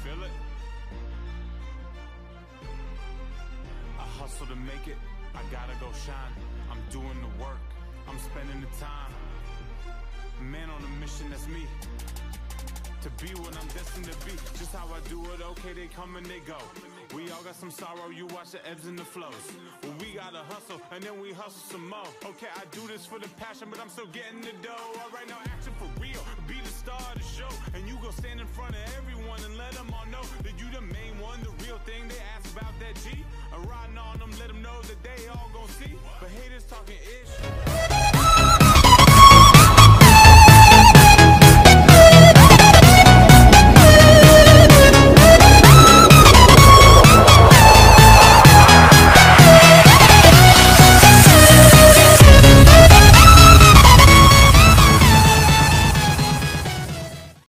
feel it? I hustle to make it, I gotta go shine. I'm doing the work, I'm spending the time. Man on a mission, that's me. To be what I'm destined to be. Just how I do it, okay, they come and they go. We all got some sorrow, you watch the ebbs and the flows. Well, we gotta hustle, and then we hustle some more. Okay, I do this for the passion, but I'm still getting the dough. Alright, now action for real, be the star of the show. And you go stand in front of everyone and let them all know that you the main one, the real thing. They ask about that G. I'm riding on them, let them know that they all gon' see. But haters talking ish.